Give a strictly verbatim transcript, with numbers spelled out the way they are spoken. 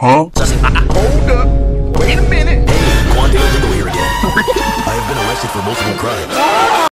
Huh? Hold up. Wait a minute. Hey, quandale dingle here again. I have been arrested for multiple crimes.